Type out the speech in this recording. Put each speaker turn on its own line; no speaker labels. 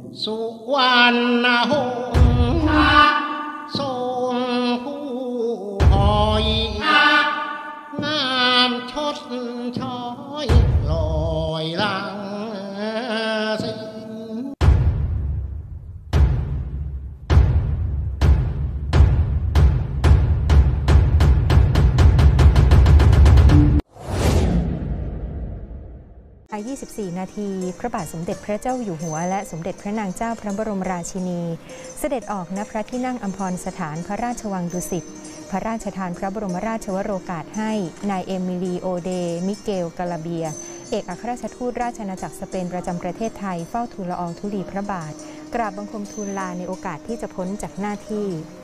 สุวรรณหงส์ทรงผู้หอยงามชดช้อยลอยลังสิ
24 นาทีพระบาทสมเด็จพระเจ้าอยู่หัวและสมเด็จพระนางเจ้าพระบรมราชินีเสด็จออกณพระที่นั่งอัมพรสถานพระราชวังดุสิตพระราชทานพระบรมราชวโรกาสให้นายเอมิลีโอเดมิเกลกาลาเบียเอกอัครราชทูตราชอาณาจักรสเปนประจำประเทศไทยเฝ้าทูลละอองธุลีพระบาทกราบบังคมทูลลาในโอกาสที่จะพ้นจากหน้าที่